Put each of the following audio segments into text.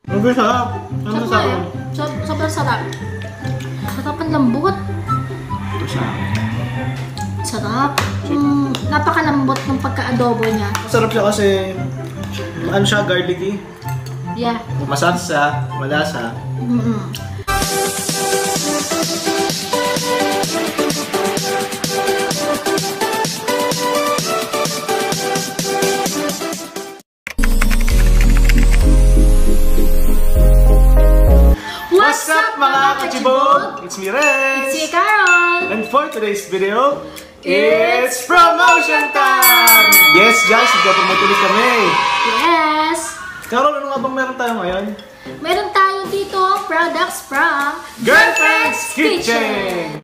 Ang sarap. Ano sarap? Sobrang sarap. Sarap ang lambot. Ito siya. Sarap. Napakalambot ng pagka-adobo niya. Masarap siya kasi ano siya, garlicky. Yeah. Masarsa, malasa. What's up mga kachibog? It's me, Renz! It's me, Carol! And for today's video, it's promotion time! Yes guys, magpapromote ulit kami! Yes! Carol, ano nga bang meron tayo ngayon? Meron tayo dito products from Girlfriend's Kitchen!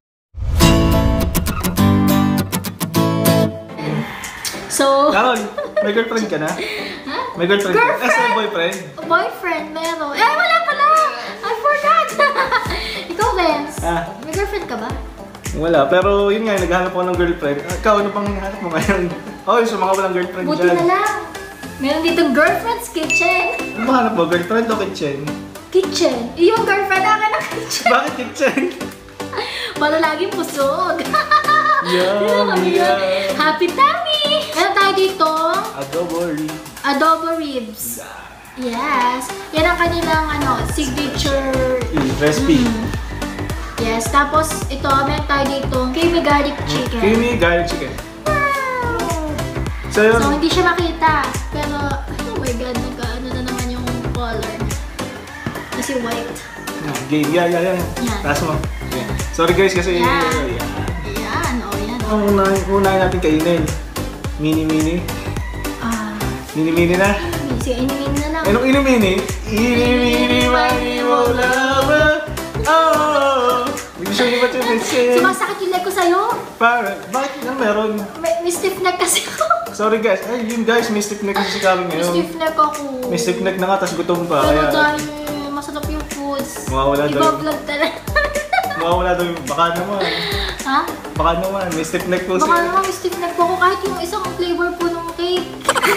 So, Carol, may girlfriend ka na? huh? May girlfriend ka? Girlfriend? Boyfriend? Boyfriend, meron. Eh, wala pala! I forgot! Ikaw, Vince, may girlfriend ka ba? Wala, pero yun nga, naghahanap ako ng girlfriend. Ikaw, ano pang hinahanap mo ngayon? Oh, yung sa mga walang girlfriend Buti dyan. na lang. Meron dito Girlfriend's Kitchen. Ano ba hanap mo? Girlfriend o kitchen? Kitchen. Yung girlfriend akin na kitchen. Bakit kitchen? Para laging pusog. Yum, yum. Happy tummy! Meron tayo dito adobo ribs. Yes. Yan ang kanilang signature Recipe. Yes. Tapos ito, meron tayo dito creamy garlic chicken. Creamy garlic chicken. Wow! So yun. So hindi siya makita. Pero, oh my god, nagka-ano na naman yung color. Kasi white. Game. Yan. Yan. Taas mo. Yeah. Sorry guys kasi... Yan. Yan. Ang unahin natin kainin. Mini-mini. Mini-mini na. Sige, inimini na lang. Anong ini-mini? Ini-mini, mani mo lava. Oh! Hindi siya iba ito. Sumasakit yung leg ko sa'yo. Bakit lang meron? May stiff neck kasi ako. Sorry guys. Ay, yun guys, may stiff neck kasi si Karen May ngayon. stiff neck ako. May stiff neck na nga, tapos gutom pa. Pero Kaya dahil masarap yung foods. mawawala daw. Iba-vlog talaga. mawawala daw yung baka naman. Ha? Baka naman, may stiff neck po Baka naman may stiff neck po ako kahit yung isang flavor po ng cake.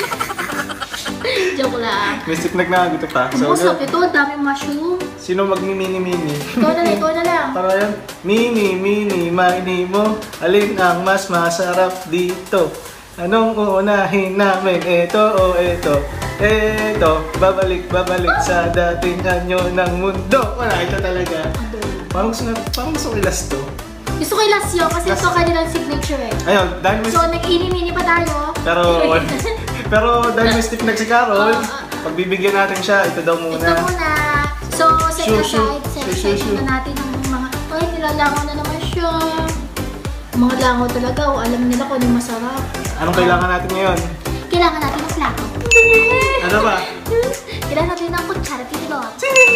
Joke lang. May stiff neck na gutom pa. Ang masarap ito, ang daming mushroom. Sino mag-mini-mini? Ikaw na lang. Para yan. Mini, mini mo. Alin ang mas masarap dito? Anong uunahin namin? Ito o ito? Ito. Babalik sa dating anyo ng mundo. Wala, ito talaga. Parang gusto ko ilas to. Gusto ko ilas yun kasi ito kanilang signature eh. Ayun, dahil may... So, nag-ini-mini pa tayo. Pero dahil may stiff neck si Carol, pagbibigyan natin siya, ito daw muna. Ito muna. So, set aside na natin ng mga... Ay, nilalangaw na naman siya. Mga langaw talaga. O, alam nila kung ano masarap. Anong kailangan natin ngayon? Kailangan natin ng plato. Ano ba? Kailangan natin ng kutsara pilot.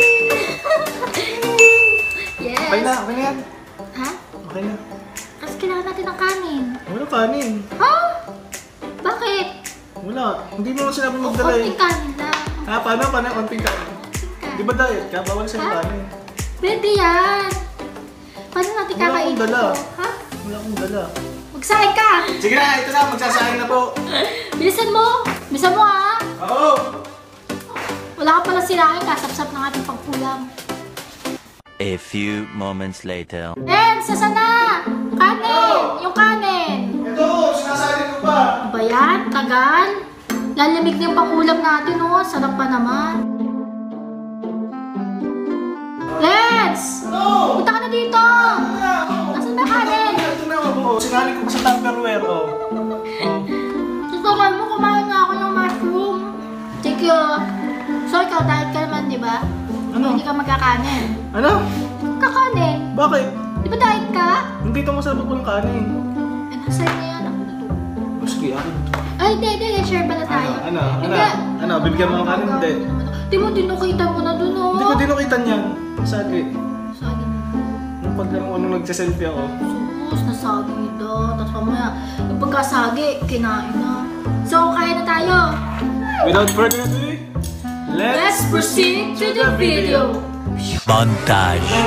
Yes. Okay na yan. Ha? Okay na. Kasi kailangan natin ng kanin. Wala kanin. Ha? Bakit? Wala. Hindi mo lang sinabi magdala eh. Konting kanin lang. Paano? Konting kanin. Di ba diet ka? Bawal sa'yo kanin. Pwede yan. Paano natin Wala kakain akong dala. ito? Ha? Wala akong dala. Magsahin ka! Sige na, ito na. Magsasahin na po. Bilisan mo! Bilisan mo ha! Oo! Wala ka pala sirahin, kasapsap ng ating pagkulang. A few moments later. Sasa na! Kanin! Yung kanin! Ito, sinasahin ko pa. Ba yan? Tagal? Lalamig na yung pakulam natin oh. Sarap pa naman. Lens! Ano? Punta ka na dito! Nasaan na kanin? Ito na ako. Sinali ko pa sa Tupperware, oh. Tutukan mo, kumain nga ako ng mushroom. Thank you. So, ikaw, diet ka naman, di ba? Ano? Hindi ka magkakanin. Ano? Kakanin? Bakit? Di ba diet ka? Hindi ito masarap ko ng kanin. Eh, nasa na yan. Ako na to. Oh, sige, akin. Ay, hindi. Share pala tayo. Ano? Bibigyan mo ng kanin? Hindi. Di mo dinukita mo na dun, oh. Hindi ko dinukita niyan. Sagi. Sagi. Nung pag nung nagsiselfie ako. Sus, nasagi daw. Tapos mamaya, yung pagkasagi, kinain na. So, kaya na tayo. Without further ado, let's proceed to the video. Montage.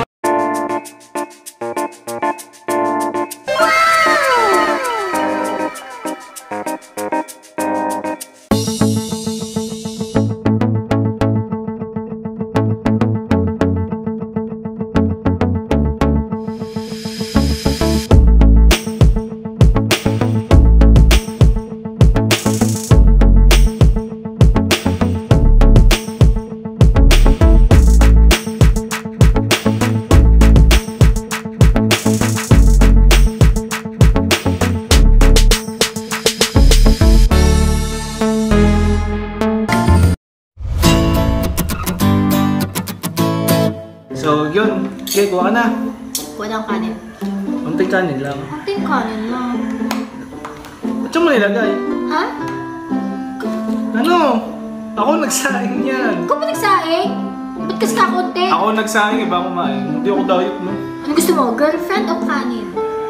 yun. Sige, kuha ka na. Walang kanin. Unting kanin lang. Kunting kanin lang. Ba't yung mo nilagay? Ha? Ano? Ako nagsaing yan. Ikaw ba nagsaing? Ba't kasi kakunti? Ako nagsaing, iba kumain. Hindi ako diet mo. Ano gusto mo? Girlfriend o kanin?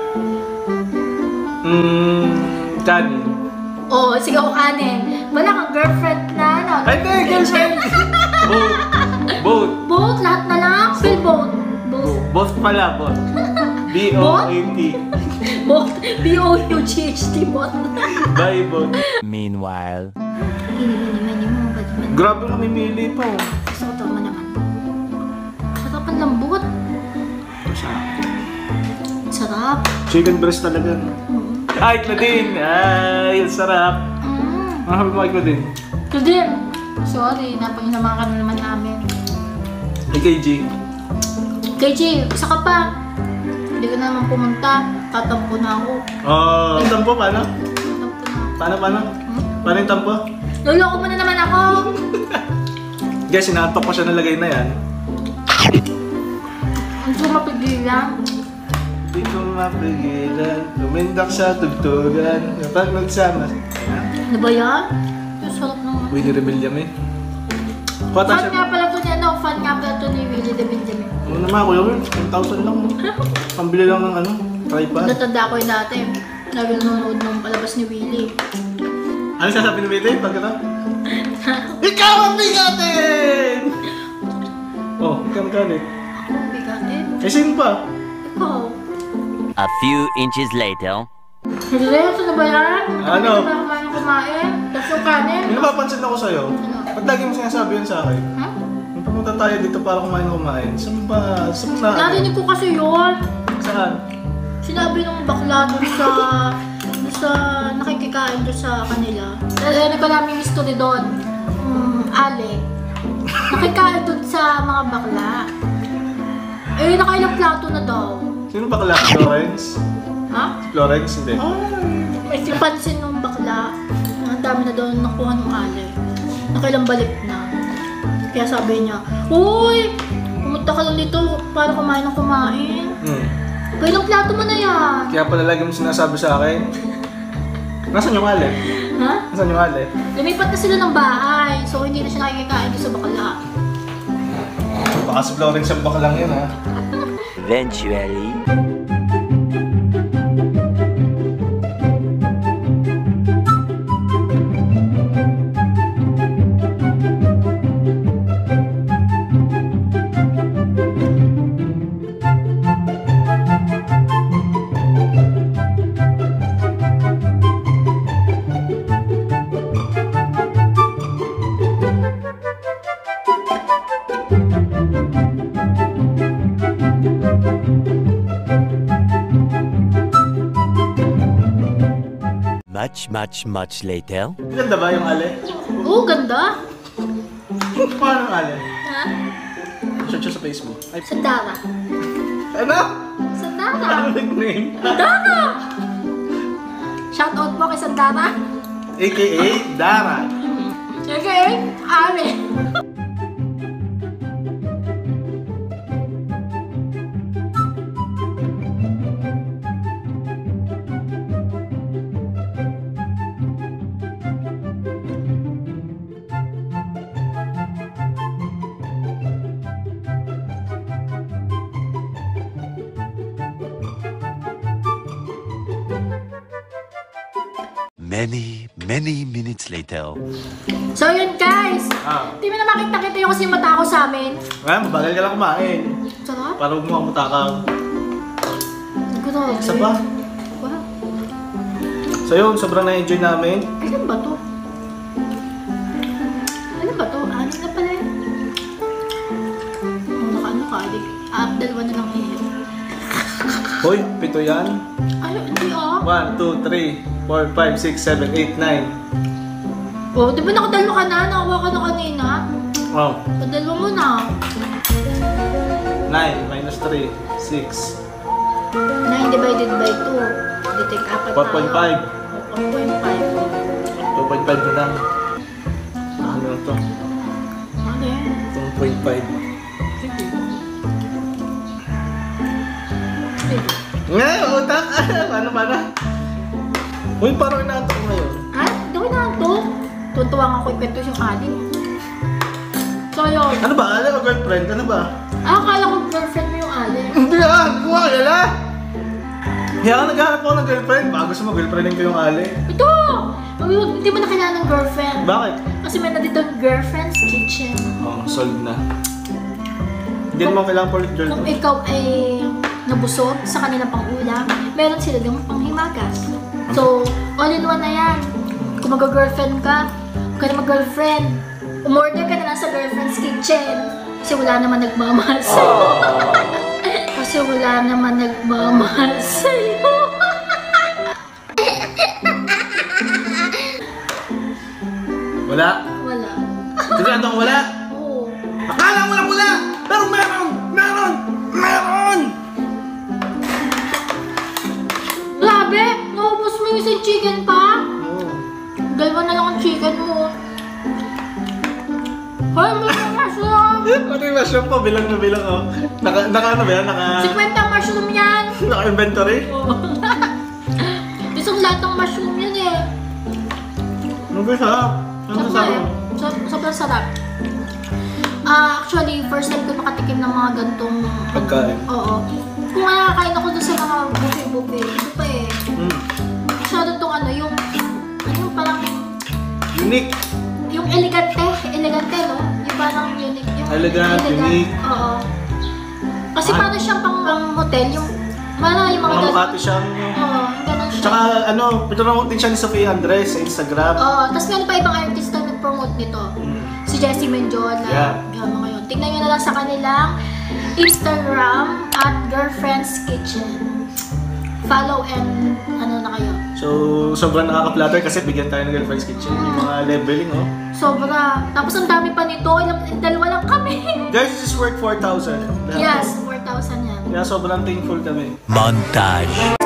Kanin. Oo, sige ako kanin. Wala kang girlfriend na, ano? Ay, hindi, girlfriend. Both. Both. Both? Lahat na lang? Still both? Both? Both pala, both. B-O-A-T. Both? B-O-U-G-H-T, both? Bye, both. Meanwhile. Hini-hini mo, ba't man? Grabe ka mimili pa, oh. Gusto ko tama naman. Sarap ang lambot. Sarap. Chicken breast talaga. Ay, Claudine! Ay, ang sarap. Mahabi mo kay Claudine. Claudine! Sorry, napangisama ka na naman namin. Hey, KG. KJ, isa ka pa. Hindi ka na naman pumunta. Tatampo na ako. Yung tampo, paano? Tatampo na ako. Paano? Paano yung tampo? Luloko mo na naman ako. Guys, sinatok ko siya ng lagay na yan. Ang sumapigilan. Hindi ko mapigilan. Lumindak sa tugtugan. Kapag nagsama. Ano ba yan? Yung sarap naman. Uy, ni-rebel yun eh. Kuha Fan tayo nga siya. pala to niya, no? Fan nga pala to ni Willie de Benjamin. Ano naman ako yun? 1,000 lang. Pambili lang ng ano, tripod. Natanda ko yung dati. Lagi nanonood nung palabas ni Willie. Ano sasabi ni Willie? Pag ito? Ikaw ang bigatin! Oh, ikaw galit. Ako, bigatin. Eh, sino pa? Ikaw. A few inches later. Hindi, ito na ba yan? Ano? Hindi ba kumain ng kumain? Tapos yung kanin? May napapansin ako sa'yo. Ano? Ba't lagi mo sinasabi yun sa akin? Ha? Nung pumunta tayo dito para kumain. Saan ba? Saan na? Narinig ko kasi yun. Saan? Sinabi nung bakla dun sa nakikikain dun sa kanila. Narinig ko namin yung history doon. Ale. Nakikain dun sa mga bakla. Eh, nakailang plato na daw. Sino bakla? Florence? Ha? Florence? Hindi. May sipansin nung bakla. Ang dami na daw nakuha ng ale. Nakailang balik na. Kaya sabi niya, uy! Pumunta ka lang dito para kumain ng kumain. Kailang plato mo na yan. Kaya pala lagi mo sinasabi sa akin. Nasaan yung ale? Ha? Nasaan yung ale? Lumipat na sila ng bahay. So hindi na siya nakikikain doon sa bakla. Baka si Florence ang baklang yun, ha? Eventually. Much later. Ganda ba yung ale? Oo, ganda. Paano ang ale? Ha? Search siya sa Facebook. Ay, Sandara. ano? Sandara. Ano nickname? Sandara! Shoutout po kay Sandara. AKA Dara. Okay, Ale. Many minutes later. So yun guys. Di mo na makita-kita yung kasi yung mata ko sa amin. Ngayon, mabagal ka lang kumain. Sarap. Para huwag mo mamutakang. Grabe. Isa pa? Wow. So yun, sobrang na-enjoy namin. Ano ba to? Ano ba to? Ano na pala yun? Naka-ano ka? Dalawa na lang yun. Hoy, 7 yan. Ay, hindi ah. 1, 2, 3, 4, 5, 6, 7, 8, 9. Oh, di ba nakadalwa ka na? Nakawa ka na kanina? Wow. Padalwa mo na. 9 minus 3, 6. 9 divided by 2. Di take apat 4.5. tayo. 4.5. 2.5 na lang. Ano na to? Ano yan? 2.5. Paano? Uy, parang inaantok ko ngayon. Ha? Hindi ko inaantok. Tuntuwa nga ko ikwento yung aling. So, yun. Ano ba? Ale o girlfriend? Ano ba? Akala ko girlfriend mo yung aling. Hindi ah! Kuha ka na! Kaya ka naghahanap ako ng girlfriend. Baka gusto mo girlfriendin ko yung Ale. Ito! Hindi mo na kailangan ng girlfriend. Bakit? Kasi may nandito girlfriend's kitchen. Oh, solved na. Hindi naman kailangan po ulit Kung girlfriend. ikaw ay nabusog sa kanilang pang-ulam, meron sila yung panghimagas. So, all in one na yan. Kung mag-girlfriend ka, huwag ka na mag-girlfriend. Umorder ka na lang sa girlfriend's kitchen. Kasi wala naman nagmamahal sa'yo. Kasi wala naman nagmamahal sa'yo. Wala. Wala. Sigurado ko wala. Oo. Akala mo lang wala! Pero meron! Meron! Meron! Grabe! Naubos mo yung isang chicken pa? Oh. Dalawa na lang ang chicken mo. Hoy, may mga mushroom! Ano yung mushroom po? Bilang na bilang oh. Naka ano ba yan? 50 mushroom yan! Naka-inventory? Oo. Isang latang mushroom yan eh. Ano ba sarap? Ano Sarap sarap? eh. Sobrang sarap. Actually, first time ko makatikim ng mga gantong Pagkain. Oo. Kung nakakain ako doon sa mga buffet-buffet, ito pa eh. Masyado itong ano, yung parang, Unique. yung elegante, no? Yung parang unique. Yung Elegant, unique. Oo. Kasi parang siyang pang hotel, yung mga Mga ganun. Makati siyang... Oo, ganun siya. Tsaka ano, pinromote din siya ni Sofia Andres sa Instagram. Oo, tapos meron pa ibang artist na nag-promote nito. Si Jessie Menjola. Yeah. Yan mga yun. Tingnan nyo na lang sa kanilang Instagram at Girlfriend's Kitchen. Follow and ano na kayo. So, sobrang nakaka-flatter kasi bigyan tayo ng Girlfriend's Kitchen. Yung mga leveling, oh. Sobra. Tapos ang dami pa nito. Dalawa lang kami. Guys, this is worth 4,000. Lahat Yes, to. 4,000 yan. Kaya sobrang thankful kami. Montage.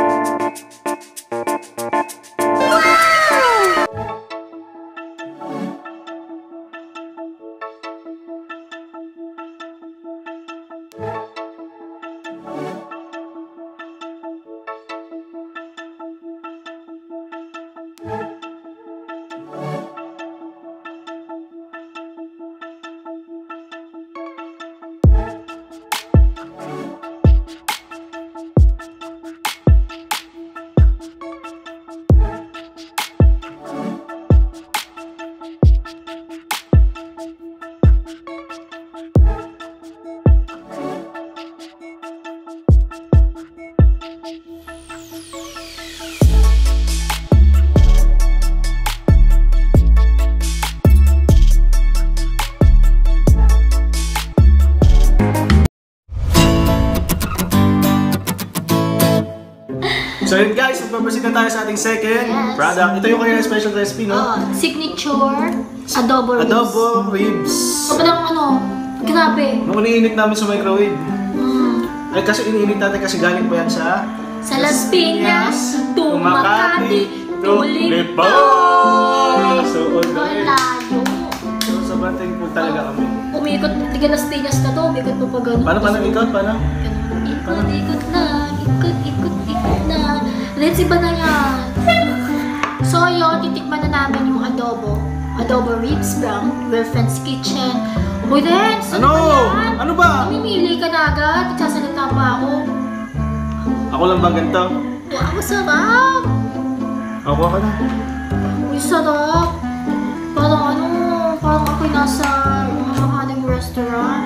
So yun guys, magpaproceed na tayo sa ating second Yes. product. Ito yung kanyang special recipe, no? Signature adobo ribs. Adobo ribs. Sobrang ano, grabe. Nung iniinit namin sa microwave. Mm. Ay kasi iniinit natin kasi galing pa yan sa... Sa Las Piñas, to Makati, to Lipa. So, all the way. Malayo. So, sobrang thankful talaga kami. Umikot, tiga Las Piñas na to, umikot mo pa ganun. Paano ikot? Paano? Ikot, ikot na, ikot na. Let's iba na yan. So yun, titikman na namin yung adobo ribs from Girlfriend's Kitchen. Uy, Dens, Ano? ba yan? Ano ba? Mamimili ka na agad, nagsasalita pa ako. Ako lang ba ganito? Wow, sarap! Ako ka na. Uy, sarap! Parang ako'y nasa mahaling restaurant.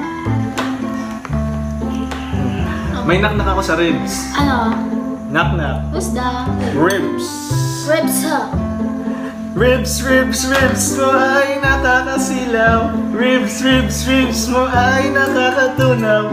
May knock-knock ako sa ribs. Ano? Knock-knock. Who's that? Ribs. Ribs, ha? Ribs mo ay nakakasilaw. Ribs mo ay nakakatunaw.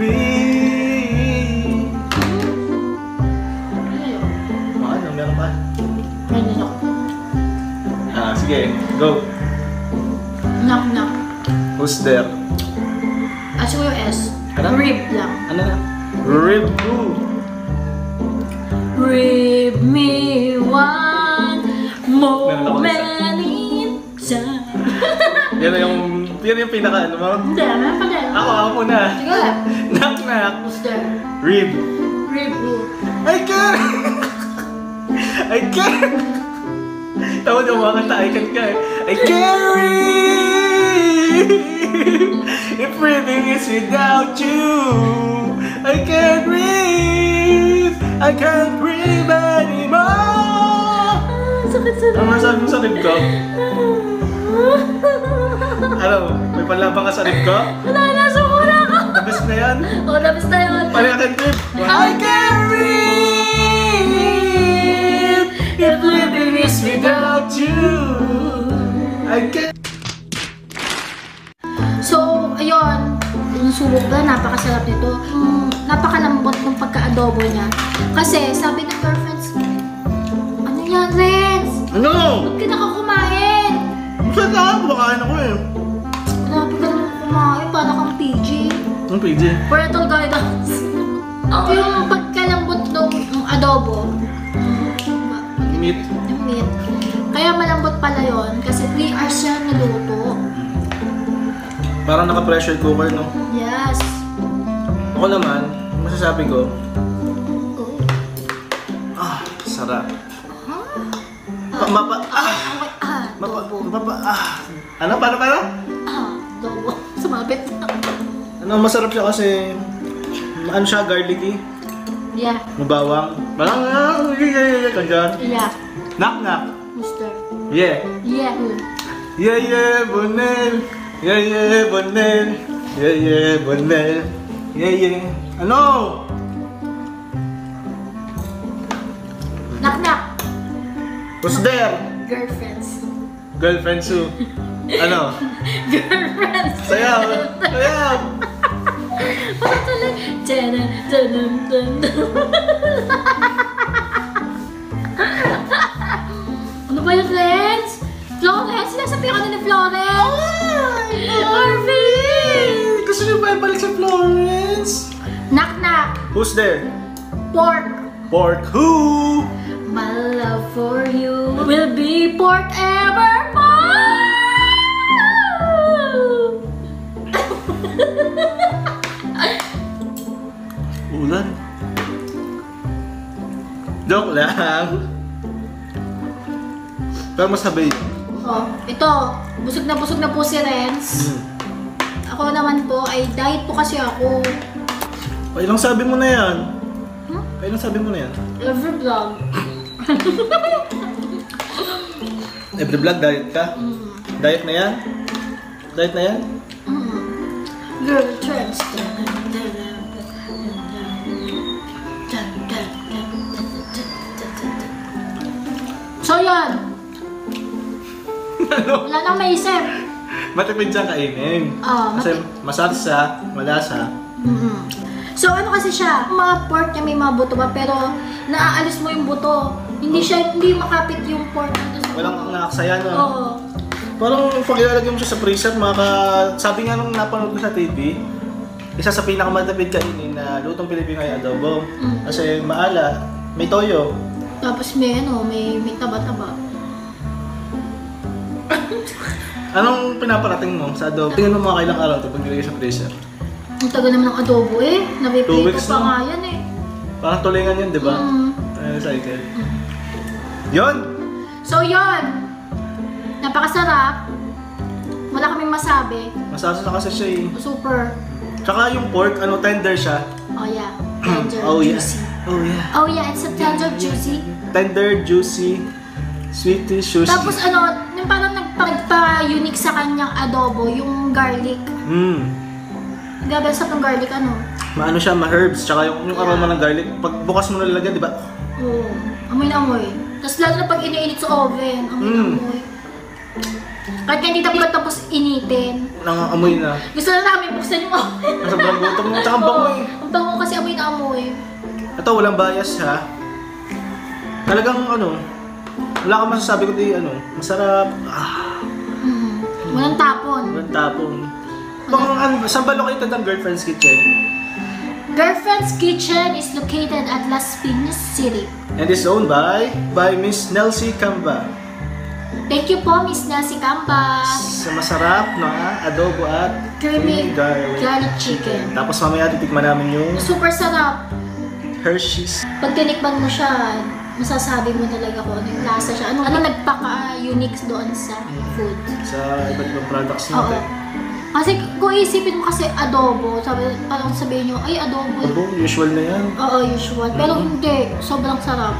Ano, meron pa? Meron ako. Sige, go. Knock, knock. Who's there? Aso yung S. Ano? Rib lang. Ano na? Rib who? Rib me one Meron ako moment in time. Yan yung pinaka ano mo? Hindi, meron pa din. Ako muna. Sige. Knock knock. Who's there? Rib. Rib who? Ay, Karen! I can't. Tawad yung mga kanta, I can't ka eh. I can't breathe if breathing is without you. I can't breathe. I can't breathe anymore. Sakit. Ano masabi mo sa rib ko? Ano? May panlabang ka sa rib ko? Wala na, sumura ka. Tapos na yan? Oo, tapos na yun. Paano ka trip? I can't breathe if living is without you. I can't. So, ayun. Yung subok ba, napakasarap nito. Napakalambot ng pagka-adobo niya. Kasi, sabi ng girlfriends, ano yan, Renz? Ano? Ba't ka nakakumain? Saan na nga? Kumakain ako eh. Grabe ka naman kumain, parang kang PG. Ang PJ. Parental guidance. Yung pagkalambot ng adobo, Meat. yung meat, kaya malambot pala yon kasi 3 hours siya naluto. Parang naka-pressure cooker, no? Yes. Ako naman, masasabi ko, sarap. Adobo. Ano? Paano? Adobo. Sumabit. Ano, masarap siya kasi, ano siya, garlicky, Yeah. mabawang. Parang, kanyan. Yeah. Knock. Mister. Yeah. Yeah. Bonel. Bonel. Bonel. Ano? Knock. Who's there? Girlfriends. Girlfriends who? Ano? Girlfriends. Sayaw. Bakit tuloy? Tadam. Ano ba yung Florence? Florence? Sinasabihan ka na ni Florence? Marvin! Gusto niyo ba ibalik sa Florence? Knock. Who's there? Pork. Pork who? My love for you will be pork evermore. Ulan. Joke lang. Pero masabi. Oh, ito. Busog na po si Renz. Ako naman po ay diet po kasi ako. Ilang sabi mo na yan? Huh? Ilang sabi mo na yan? Every vlog. Every vlog, diet ka? Diet na yan? Diet na yan? Girl trends. So yan. Ano? Wala nang maisip. Matipid siya kainin. Kasi masarsa, malasa. So ano kasi siya, mga pork niya may mga buto pa pero naaalis mo yung buto. Hindi makapit yung pork dito sa Walang buto. nakaksaya, no? Oo. Parang pag ilalagay mo siya sa freezer, sabi nga nung napanood ko sa TV, isa sa pinakamatipid kainin na lutong Pilipino ay adobo. Kasi maala, may toyo. Tapos may taba-taba. Anong pinaparating mo sa adobo? Tingnan mo mga kailang araw ito pag nilagay sa freezer. Ang tagal naman ng adobo eh. 2 Napiprito weeks pa na. nga yan eh. Parang tulingan yun, di ba? Cycle. Yun! So yun. Napakasarap. Wala kaming masabi. Masasa na kasi siya eh. Super. Tsaka yung pork, tender siya. Oh yeah. Tender, Oh yeah. juicy. Oh yeah. Oh yeah, it's a tender, juicy. Tender, juicy, sweetie, juicy. Tapos yung parang nagpa-unique sa kanyang adobo, yung garlic. Grabe sa tong garlic Maano siya, ma-herbs, tsaka yung aroma ng garlic. Pag bukas mo nalagyan, di ba? Oo. Amoy na amoy. Tapos lalo na pag iniinit sa oven, amoy na amoy. Kahit hindi tapos initin. Nangangamoy na. Gusto na namin buksan yung oven. Sobrang gutom mo, tsaka ang bango eh. Ang bango kasi amoy na amoy. Ito, walang bias ha. Talagang wala ka masasabi kundi masarap. Walang tapon. Walang tapon. Saan ba located ang Girlfriend's Kitchen? Girlfriend's Kitchen is located at Las Piñas City. And is owned by Miss Nelsie Camba. Thank you po, Miss Nelsie Camba. Sa masarap na adobo at Creamy garlic garlic chicken. Tapos mamaya titikman namin yung Super sarap. Hershey's. Pag tinikman mo siya, masasabi mo talaga kung ano yung lasa siya. Ano nagpaka-unique doon sa food. Sa iba't ibang products Oo. natin. Kasi kung isipin mo kasi adobo, parang sabihin nyo, ay adobo. Ano, usual na yan. Oo, usual. Pero hindi, sobrang sarap.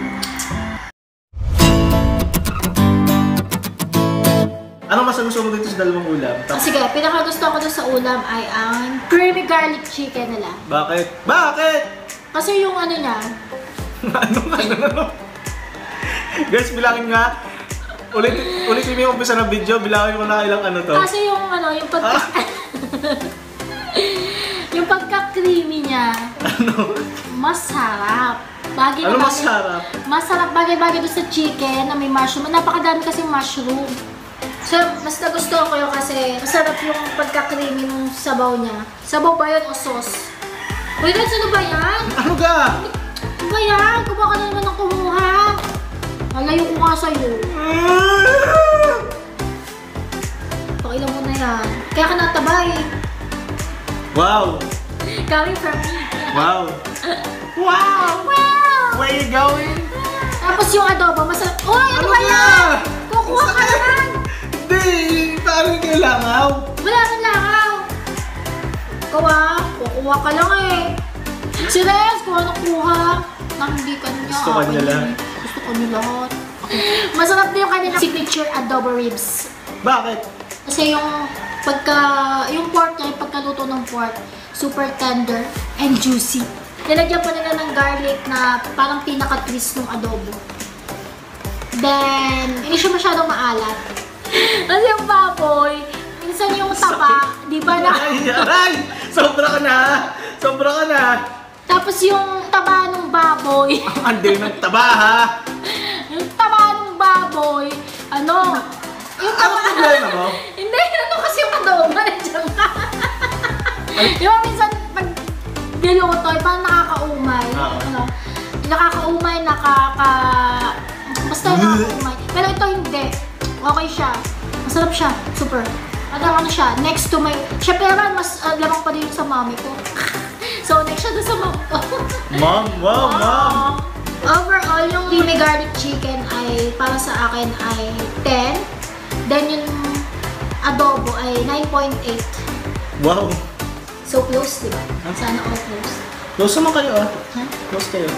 Anong mas gusto mo dito sa dalawang ulam? Sige, pinakagusto ko doon sa ulam ay ang creamy garlic chicken nila. Bakit? Bakit? Kasi yung ano niya, Ano? Guys, bilangin nga. Ulitin mo yung umpisa ng video, bilangin mo na ilang ano to. kasi yung ano, yung yung pagka-creamy niya, masarap. Bagay na Ano bagay- masarap? Masarap bagay-bagay doon sa chicken na may mushroom. Napakadami kasing mushroom. So, mas nagustuhan ko yun kasi masarap yung pagka-creamy ng sabaw niya. Sabaw ba yun o sauce? Wait, ano ba yan? Ano ka? Ano ba yan? Kuha ka na naman ng kumuha. Malayo ko nga sa'yo. Pakilang mo na yan. Kaya ka nataba eh. Wow! Coming from me. Wow! Wow! Wow! Where you going? Tapos yung adobo, masarap. Uy, ano ba ka? yan? Kukuha ka naman. Hindi! Paano yung kailangaw? Wala kang langaw. Kukuha ka lang eh. Si Rez, kuha na kuha. Nang hindi ka niya. Gusto ka niya lahat. Gusto ko niya lahat. Masarap din yung kanilang signature adobo ribs. Bakit? Kasi yung pork niya, yung pagkaluto ng pork, super tender and juicy. Nilagyan pa nila ng garlic na parang pinaka-twist ng adobo. Then, hindi siya masyadong maalat. Kasi yung baboy, minsan yung taba, di ba na? Aray! Sobra ka na! Sobra ka na! Tapos yung taba ng baboy, Andi ng taba ha! yung taba ng baboy, ano? Yung Ano problema mo? Hindi, ano kasi yung adobo, nandiyan ka. Di ba minsan pag niluto, parang nakakaumay. Oo. Ano? Nakakaumay, basta nakakaumay. Pero ito hindi. Okay siya. Masarap siya. Super. Ano siya, next to my... Siya pero mas lamang pa din sa mami ko. So, next siya doon sa mami ko. Mom! Wow, mom! Overall, yung creamy garlic chicken ay para sa akin ay 10. Then yung adobo ay 9.8. Wow! So close, di ba? Sana all close. Close naman kayo ah. Ha? Close kayo.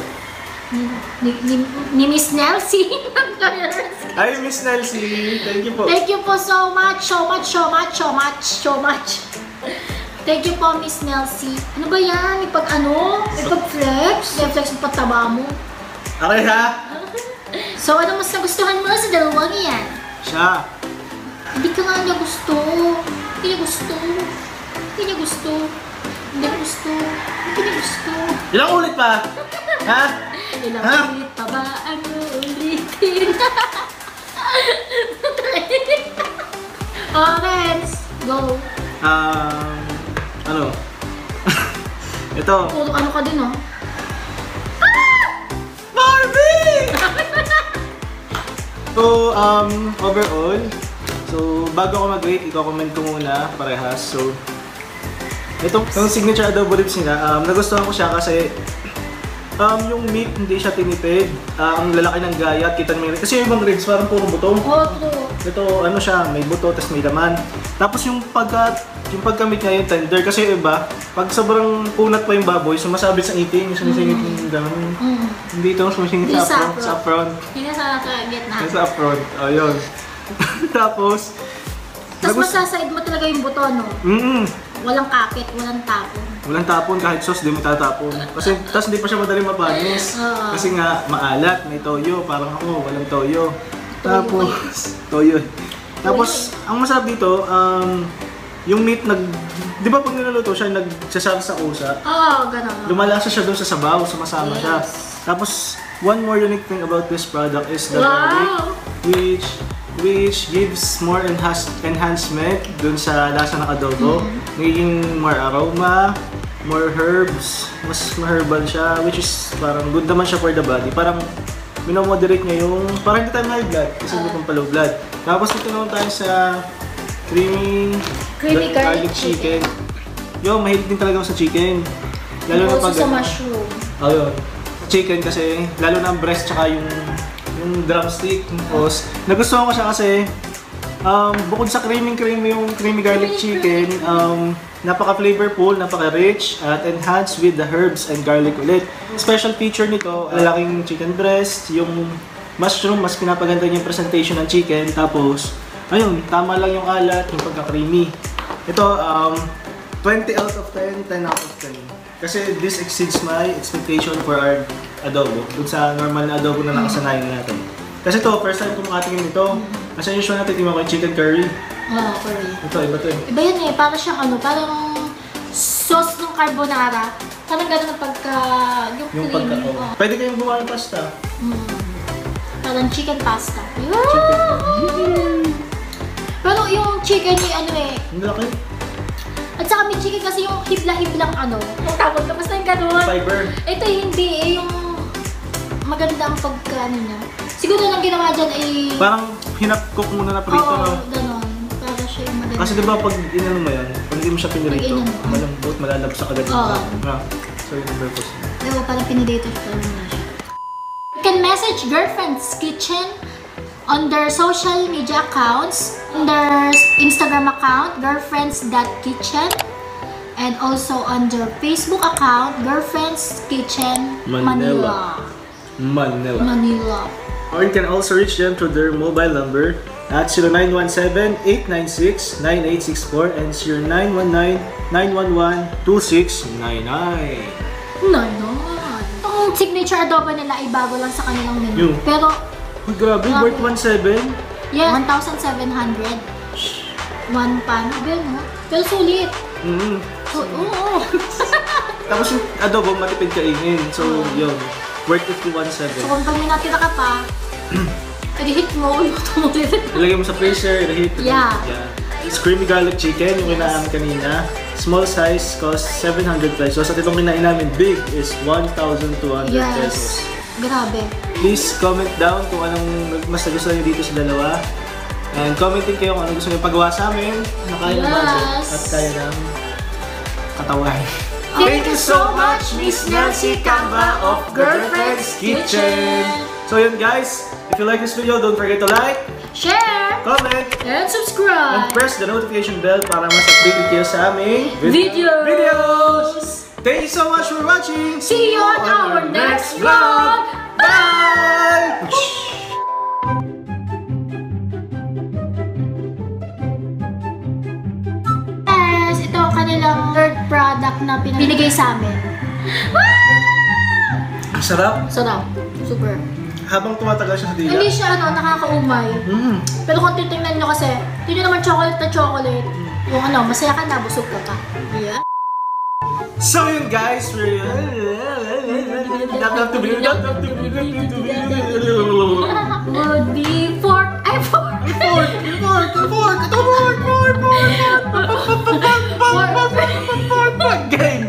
Ni Miss Nelsie. Hi, Miss Nelsie! Thank you po. Thank you po so much. Thank you po, Miss Nelsie. Ano ba yan? May pag-flex? May flex yung pataba mo. Aray ha! So, ano mas nagustuhan mo sa dalawang yan? Siya! Hindi ka nga niya gusto. Hindi niya gusto. Ilang ulit pa? Ha? Ilang Ha? ulit pa ba ang ulitin? Orange! Go! Ano? Ito. Puro ano ka din, oh. Barbie! So, overall, bago ako mag-rate, i-comment ko muna parehas. So, itong signature adobo ribs nila, nagustuhan ko siya kasi yung meat hindi siya tinipid. Ang lalaki ng gaya at kita mo kasi yung ibang ribs parang puro buto. Oh, true. Ito, ano siya, may buto, tapos may laman. Tapos yung pagka-meat niya yung tender kasi yung iba, pag sobrang kunat pa yung baboy, sumasabit sa ngipin, yung sumisingit yung gano'n. Hindi ito, sumisingit Hindi sa front. Hindi na sa Vietnam. Sa front, ayun. Tapos, Tapos masasaid mo talaga yung buto, no? Walang kapit, walang tapon. Walang tapon, kahit sauce, di mo tatapon. Kasi, tapos hindi pa siya madaling mapanis. Kasi nga, maalat, may toyo, parang ako, walang toyo. Tapos, toyo. Tapos, ang masarap dito, yung meat di ba pag nilaluto siya, nagsasama sa kusa, Oo, gano'n. lumalasa siya doon sa sabaw, sumasama siya. Tapos, one more unique thing about this product is the garlic, which gives more enhancement dun sa lasa ng adobo. Nagiging more aroma, more herbs, mas ma-herbal siya, which is parang good naman siya for the body. Parang minomoderate niya yung, parang hindi tayo high blood, kasi hindi pang low blood. Tapos dito naman tayo sa creamy garlic chicken. Yo, mahilig din talaga ako sa chicken. Lalo na pag sa mushroom. ayun. At chicken kasi lalo na ang breast tsaka yung drumstick. Tapos nagustuhan ko siya kasi bukod sa creamy yung creamy garlic chicken, napaka-flavorful, napaka-rich, at enhanced with the herbs and garlic ulit. Special feature nito, lalaking chicken breast, yung mushroom, mas pinapaganda niya yung presentation ng chicken. Tapos, ayun, tama lang yung alat, yung pagka-creamy. Ito, 20 out of 10, 10 out of 10. Kasi this exceeds my expectation for our adobo. Dun sa normal na adobo na nakasanayan natin. Kasi ito, first time ko makatingin nito. Kasi usual natin tingnan ko yung chicken curry. Oo, curry. Ito, iba to eh. Iba yan eh, para siyang ano, parang sauce ng carbonara. Parang gano'n ang pagka, yung creamy. Oo. Pwede kayong gumawa ng pasta. Parang chicken pasta. Pero yung chicken ni ano eh, Ang laki. at saka may chicken kasi yung hibla-hiblang ano. Ang tawag ka, basta yung gano'n. Fiber. Ito hindi eh, yung maganda ang pagka ano niya. Siguro lang ginawa dyan ay... Parang hinap-cook muna na prito, Oo, no? gano'n. Para siya yung maganda. Kasi diba pag inano mo yan, pag hindi mo siya pinirito, Pag inano. malambot, malalabsa agad yung Oo. So yun ang purpose. Pero parang pinidate siya. You can message Girlfriend's Kitchen on their social media accounts, on their Instagram account, girlfriends.kitchen, and also on their Facebook account, Girlfriends Kitchen Manila. Manila. Or you can also reach them through their mobile number at 0917-896-9864 and 0919-911-2699. Nanon. Ang signature adobo nila ay bago lang sa kanilang menu. Yung- Pero, Uy, grabe, worth 1,700. yeah, 1,700. One pan. Well, no? Pero sulit. Oo. Tapos yung adobo, matipid kainin. So, yun. Worth it to 1,700. So kung pag may natira ka pa, i-hit mo, luto mo ulit. Ilagay mo sa freezer, i-heat. Yeah. It's creamy garlic chicken, yung kinain kanina. Small size, cost 700 pesos. At itong kinain namin, big, is 1,200 pesos. Yes. Grabe. Please comment down kung anong mas nagustuhan nyo dito sa dalawa. And commenting kayo kung anong gusto nyo pagawa sa amin. Na kaya ng budget Yes. at kaya ng katawan. Thank you so much, Miss Nancy Camba of Girlfriend's Kitchen. So yun guys, if you like this video, don't forget to like, Share comment, and and subscribe. press the notification bell para mas updated kayo sa aming videos. Thank you so much for watching. See you on our next vlog. Bye! Yes, ito ang kanilang third product na binigay sa amin. Ang sarap. Sarap. Super. Habang tumatagal siya sa dila. Hindi siya ano, nakakaumay. Pero kung titingnan nyo kasi, hindi nyo naman chocolate na chocolate. Yung ano, masaya ka na, busog ka pa. Yeah. So yun guys, we're... Would be fork. Ay, fork! Gang!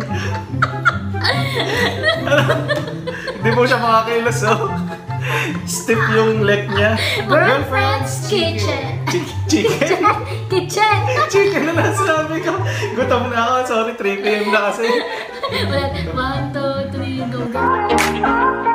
Hindi po siya makakilos, oh. Stiff yung leg niya. Girlfriend's Kitchen. Chicken? Kitchen! Chicken na nasabi ko. Gutom na ako. Sorry, 3 PM na kasi. 1, 2, 3, go, go.